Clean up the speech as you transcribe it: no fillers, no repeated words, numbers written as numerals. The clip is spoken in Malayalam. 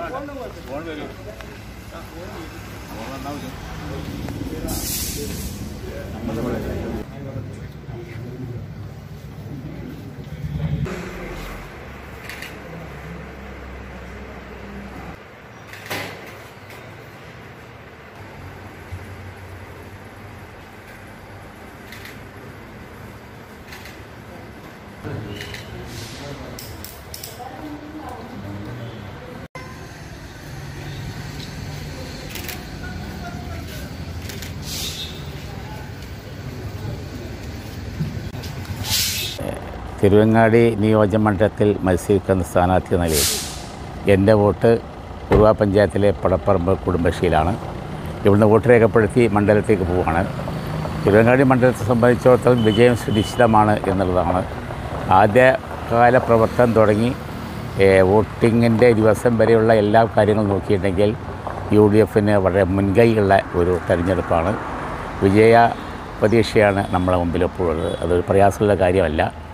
തിരുവങ്ങാടി നിയോജകമണ്ഡലത്തിൽ മത്സരിക്കുന്ന സ്ഥാനാർത്ഥി നിലയിൽ എൻ്റെ വോട്ട് കുറുവ പഞ്ചായത്തിലെ പടപ്പറമ്പ് കുടുംബശ്രീയിലാണ്. ഇവിടുന്ന് വോട്ട് രേഖപ്പെടുത്തി മണ്ഡലത്തേക്ക് പോവുകയാണ്. തിരുവങ്ങാടി മണ്ഡലത്തെ സംബന്ധിച്ചിടത്തോളം വിജയം സുനിശ്ചിതമാണ് എന്നുള്ളതാണ്. ആദ്യകാല പ്രവർത്തനം തുടങ്ങി വോട്ടിങ്ങിൻ്റെ ദിവസം വരെയുള്ള എല്ലാ കാര്യങ്ങളും നോക്കിയിട്ടുണ്ടെങ്കിൽ UDFന് വളരെ മുൻകൈയുള്ള ഒരു തെരഞ്ഞെടുപ്പാണ്. വിജയ പ്രതീക്ഷയാണ് നമ്മളെ മുമ്പിൽ എപ്പോഴുള്ളത്. അതൊരു പ്രയാസമുള്ള കാര്യമല്ല.